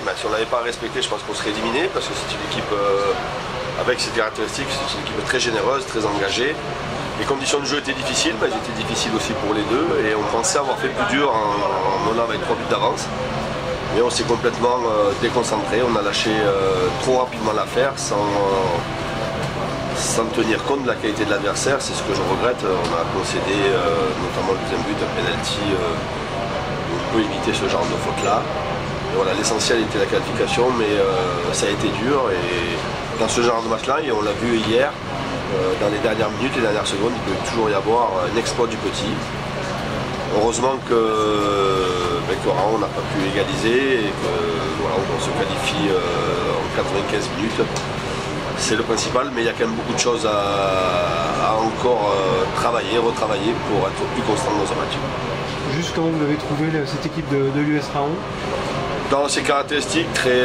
Ben, si on ne l'avait pas respecté, je pense qu'on serait éliminé parce que c'est une équipe avec ses caractéristiques, c'est une équipe très généreuse, très engagée. Les conditions de jeu étaient difficiles, mais elles étaient difficiles aussi pour les deux et on pensait avoir fait plus dur en menant avec 3 buts d'avance. Mais on s'est complètement déconcentré, on a lâché trop rapidement l'affaire sans tenir compte de la qualité de l'adversaire. C'est ce que je regrette. On a concédé notamment le deuxième but, un penalty. On peut éviter ce genre de faute-là. Voilà, l'essentiel était la qualification, mais ça a été dur. Et dans ce genre de match-là, et on l'a vu hier, dans les dernières minutes, les dernières secondes, il peut toujours y avoir un exploit du petit. Heureusement que Raon n'a pas pu égaliser et que voilà, on se qualifie en 95 minutes. C'est le principal, mais il y a quand même beaucoup de choses à encore travailler, retravailler pour être plus constant dans un match. Juste comment vous avez trouvé cette équipe de l'US Raon? Dans ses caractéristiques, très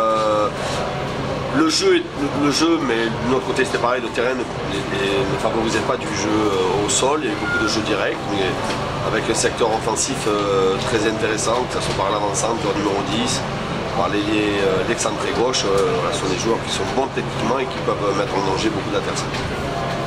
le jeu, mais de notre côté c'était pareil, le terrain ne favorisait pas du jeu au sol, il y a eu beaucoup de jeux directs, mais avec un secteur offensif très intéressant, que ce soit par l'avant-centre, le numéro 10, par l'excentré gauche, ce sont des joueurs qui sont bons techniquement et qui peuvent mettre en danger beaucoup d'adversaires.